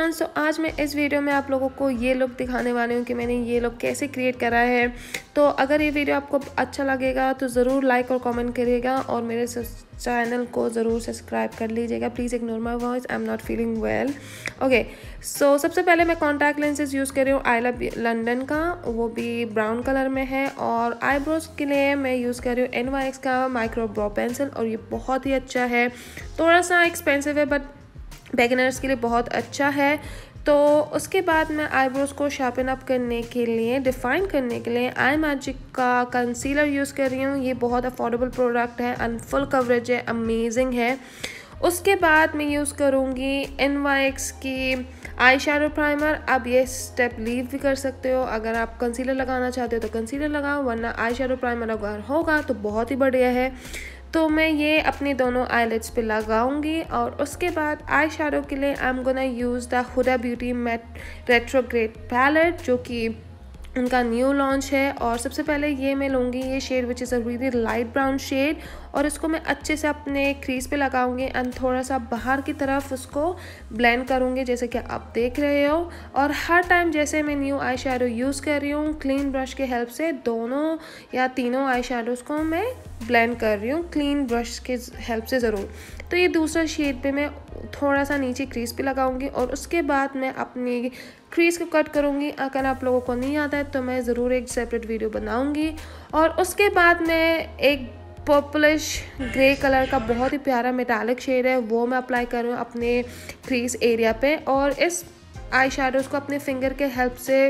Everyone, सो आज मैं इस वीडियो में आप लोगों को ये लुक दिखाने वाली हूँ कि मैंने ये लुक कैसे क्रिएट करा है। तो अगर ये वीडियो आपको अच्छा लगेगा तो ज़रूर लाइक और कमेंट करिएगा और मेरे चैनल को ज़रूर सब्सक्राइब कर लीजिएगा। Please ignore my voice, I am not feeling well. Okay, so सबसे पहले मैं कॉन्टैक्ट लेंसेज यूज़ कर रही हूँ आई लव लंदन का, वो भी ब्राउन कलर में है। और आईब्रोज के लिए मैं यूज़ कर रही हूँ NYX का माइक्रो ब्रो पेंसिल, और ये बहुत ही अच्छा है। थोड़ा सा एक्सपेंसिव है बट बिगिनर्स के लिए बहुत अच्छा है। तो उसके बाद मैं आईब्रोज को शार्पन अप करने के लिए, डिफ़ाइन करने के लिए आई मैजिक का कंसीलर यूज़ कर रही हूँ। ये बहुत अफोर्डेबल प्रोडक्ट है एंड फुल कवरेज है, अमेजिंग है। उसके बाद मैं यूज़ करूँगी NYX की आई शैडो प्राइमर। आप ये स्टेप लीव भी कर सकते हो, अगर आप कंसीलर लगाना चाहते हो तो कंसीलर लगाओ, वरना आई शैडो प्राइमर अगर होगा तो बहुत ही बढ़िया है। तो मैं ये अपनी दोनों आईलिड्स पे लगाऊंगी। और उसके बाद आई शैडो के लिए I am gonna use the Huda Beauty matte retrograde palette, जो कि उनका न्यू लॉन्च है। और सबसे पहले ये मैं लूँगी ये shade which is a really light brown shade, और इसको मैं अच्छे से अपने क्रीज पे लगाऊंगी एंड थोड़ा सा बाहर की तरफ उसको ब्लेंड करूँगी, जैसे कि आप देख रहे हो। और हर टाइम जैसे मैं न्यू आई शैडो यूज़ कर रही हूँ, क्लीन ब्रश के हेल्प से दोनों या तीनों आई शैडोज़ को मैं ब्लेंड कर रही हूँ क्लीन ब्रश के हेल्प से ज़रूर। तो ये दूसरा शेड पे मैं थोड़ा सा नीचे क्रीज पे लगाऊंगी, और उसके बाद मैं अपनी क्रीज को कट करूँगी। अगर आप लोगों को नहीं आता है तो मैं ज़रूर एक सेपरेट वीडियो बनाऊँगी। और उसके बाद मैं एक पर्पलिश ग्रे कलर का बहुत ही प्यारा मेटालिक शेड है, वो मैं अप्लाई कर रही हूँ अपने क्रीज एरिया पे। और इस आई शैडोज़ को अपने फिंगर के हेल्प से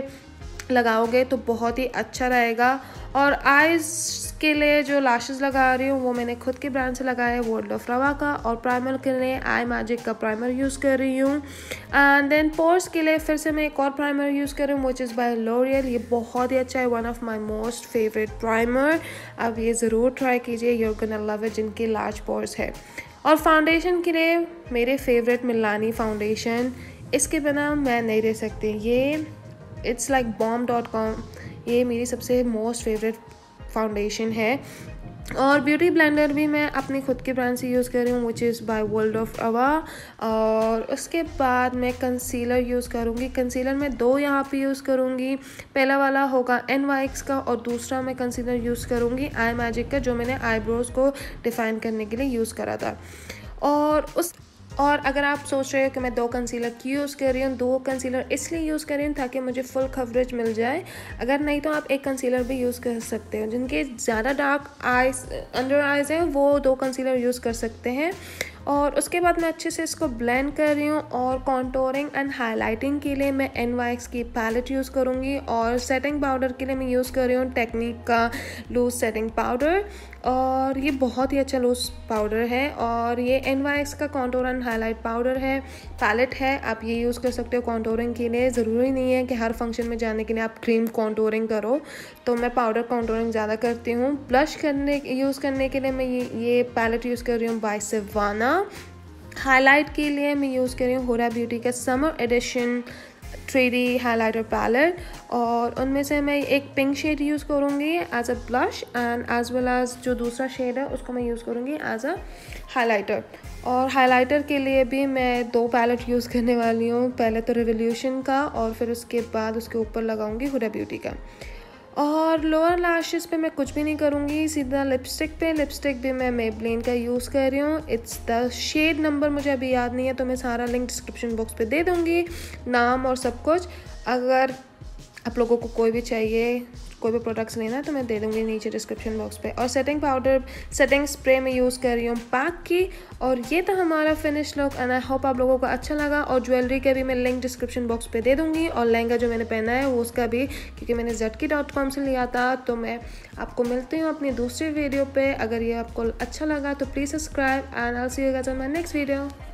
लगाओगे तो बहुत ही अच्छा रहेगा। और आईज के लिए जो लैशेस लगा रही हूँ वो मैंने खुद के ब्रांड से लगाया है, वर्ल्ड ऑफ रवा का। और प्राइमर के लिए आई मैजिक का प्राइमर यूज़ कर रही हूँ। एंड देन पोर्स के लिए फिर से मैं एक और प्राइमर यूज़ कर रही हूँ, विच इज़ बाय लॉरियल। ये बहुत ही अच्छा है, one of my most favourite primer. अब ये ज़रूर ट्राई कीजिए, यूर गोना लव इट, जिनके लार्ज पोर्स है। और फाउंडेशन के लिए मेरे फेवरेट मिलानी फाउंडेशन, इसके बिना मैं नहीं रह सकती। ये इट्स लाइक bomb.com, ये मेरी सबसे मोस्ट फेवरेट फाउंडेशन है। और ब्यूटी ब्लेंडर भी मैं अपनी खुद के ब्रांड से यूज़ कर रही हूँ, which is by world of Rava. और उसके बाद मैं कंसीलर यूज़ करूँगी। कंसीलर मैं दो यहाँ पे यूज़ करूँगी। पहला वाला होगा NYX का, और दूसरा मैं कंसीलर यूज़ करूँगी आई मैजिक का, जो मैंने आईब्रोज़ को डिफ़ाइन करने के लिए यूज़ करा था। और अगर आप सोच रहे हो कि मैं दो कंसीलर क्यों यूज़ कर रही हूँ, दो कंसीलर इसलिए यूज़ कर रही हूँ ताकि मुझे फुल कवरेज मिल जाए। अगर नहीं तो आप एक कंसीलर भी यूज़ कर सकते हो। जिनके ज़्यादा डार्क आइज अंडर आइज हैं वो दो कंसीलर यूज़ कर सकते हैं। और उसके बाद मैं अच्छे से इसको ब्लेंड कर रही हूँ। और कॉन्टोरिंग एंड हाइलाइटिंग के लिए मैं NYX की पैलेट यूज़ करूँगी। और सेटिंग पाउडर के लिए मैं यूज़ कर रही हूँ टेक्निक का लूज सेटिंग पाउडर, और ये बहुत ही अच्छा लूज पाउडर है। और ये NYX का कॉन्टोर एंड हाईलाइट पाउडर है, पैलेट है। आप ये यूज़ कर सकते हो कॉन्टोरिंग के लिए। ज़रूरी नहीं है कि हर फंक्शन में जाने के लिए आप क्रीम कॉन्टोरिंग करो, तो मैं पाउडर कॉन्टोरिंग ज़्यादा करती हूँ। ब्लश यूज़ करने के लिए मैं ये पैलेट यूज़ कर रही हूँ बाय सिवाना। हाईलाइट के लिए मैं यूज़ कर रही हूँ हुडा ब्यूटी का summer edition 3D highlighter palette, और उनमें से मैं एक पिंक शेड यूज़ करूँगी as a blush, and as well as जो दूसरा शेड है उसको मैं यूज़ करूँगी एज अ हाइलाइटर। और हाइलाइटर के लिए भी मैं दो पैलेट यूज़ करने वाली हूँ, पहले तो रेवोल्यूशन का, और फिर उसके बाद उसके ऊपर लगाऊंगी हुडा ब्यूटी का। और लोअर लैशेस पे मैं कुछ भी नहीं करूँगी, सीधा लिपस्टिक भी मैं मेबलिन का यूज़ कर रही हूँ। इट्स द शेड नंबर मुझे अभी याद नहीं है, तो मैं सारा लिंक डिस्क्रिप्शन बॉक्स पे दे दूँगी, नाम और सब कुछ। अगर आप लोगों को कोई भी चाहिए, कोई भी प्रोडक्ट्स लेना है तो मैं दे दूँगी नीचे डिस्क्रिप्शन बॉक्स पे। और सेटिंग स्प्रे में यूज़ कर रही हूँ पैक की। और ये था हमारा finish look, and I hope आप लोगों को अच्छा लगा। और ज्वेलरी के भी मैं लिंक डिस्क्रिप्शन बॉक्स पे दे दूँगी, और लहंगा जो मैंने पहना है वो उसका भी, क्योंकि मैंने zki.com से लिया था। तो मैं आपको मिलती हूँ अपनी दूसरी वीडियो पे। अगर ये आपको अच्छा लगा तो please subscribe, and I will see you guys on my next video.